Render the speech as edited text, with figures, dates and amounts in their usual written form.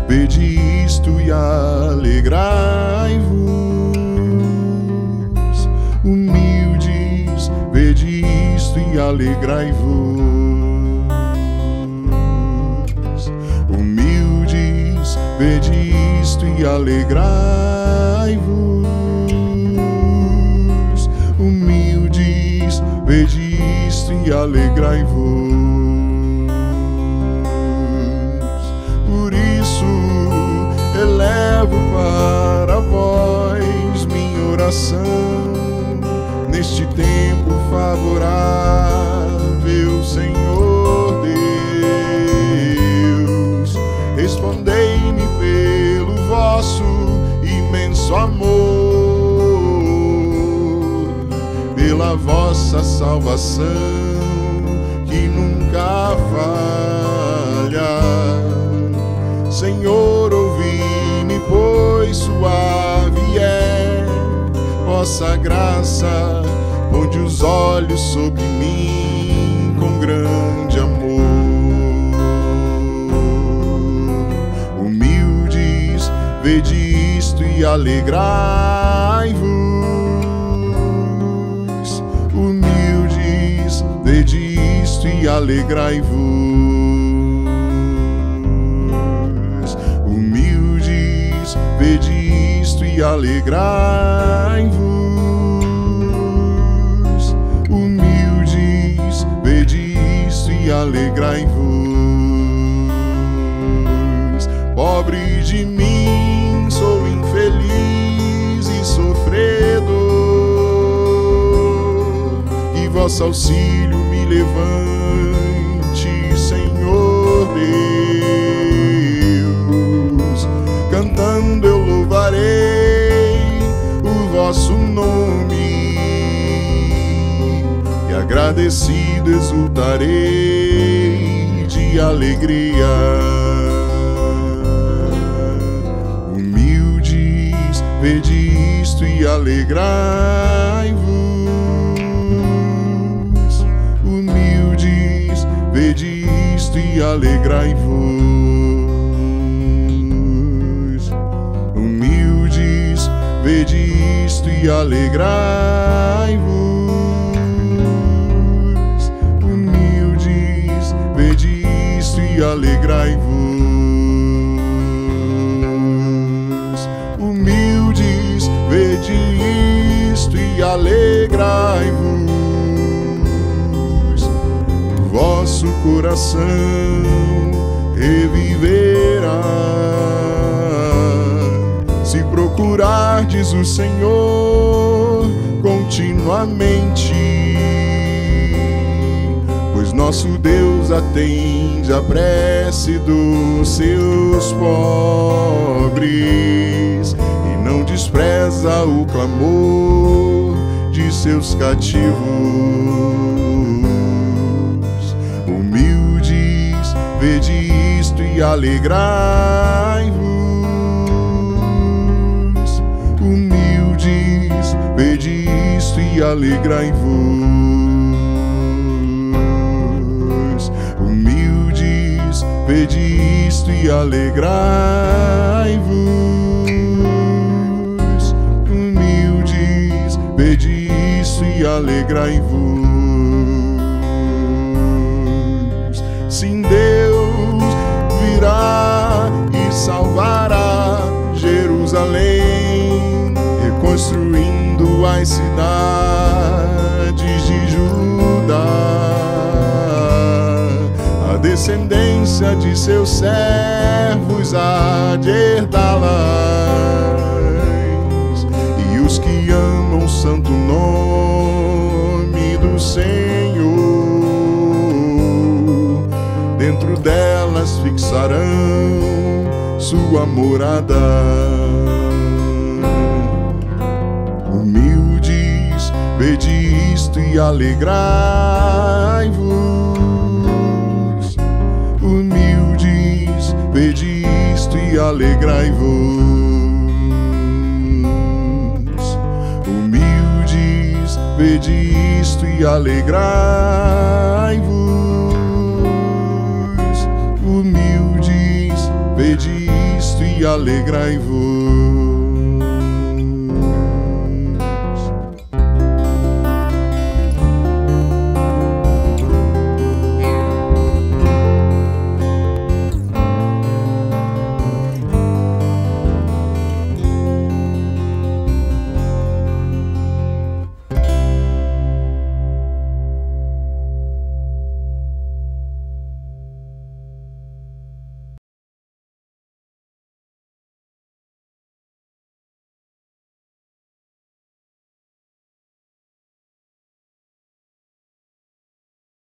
vede isto e alegrai-vos. Humildes, vede isto e alegrai-vos. Humildes, vede isto e alegrai-vos. Humildes, vede isto e alegrai-vos. Por isso elevo para vós minha oração neste tempo favorável, Senhor Deus. Respondei-me pelo vosso imenso amor, pela vossa salvação que nunca falha. Senhor, ouvi-me, pois suave é vossa graça. Ponde os olhos sobre mim com grande amor. Humildes, vede isto e alegrai-vos. Humildes, vede isto e alegrai-vos. Humildes, vede isto e alegrai-vos. Humildes, vede isto e alegrai-vos. Pobre de mim, sou infeliz e sofredor, e vosso auxílio me levante, Senhor Deus. Cantando eu louvarei o vosso nome, e agradecido exultarei de alegria. Humildes, vede isto e alegrai-vos. Humildes, vede isto e alegrai-vos. Humildes, vede isto e alegrai-vos. Humildes, vede isto e alegrai-vos. Humildes, vede isto e alegrai-vos. Vosso coração reviverá se procurardes o Senhor continuamente, pois nosso Deus atende a prece dos seus pobres e não despreza o clamor de seus cativos. Humildes, vede isto e alegrai-vos. Humildes, vede isto e alegrai-vos. Humildes, vede isto e alegrai-vos. Humildes, vede isto e alegrai-vos. Sim, Deus virá e salvará Jerusalém, reconstruindo as cidades de Judá. A descendência de seus servos há de herdá-las, e os que amam o santo nome do Senhor dentro delas fixarão sua morada. Humildes, vede isto e alegrai-vos. Humildes, vede isto e alegrai-vos. Humildes, vede isto e alegrai-vos. Humildes, vede alegrai-vos.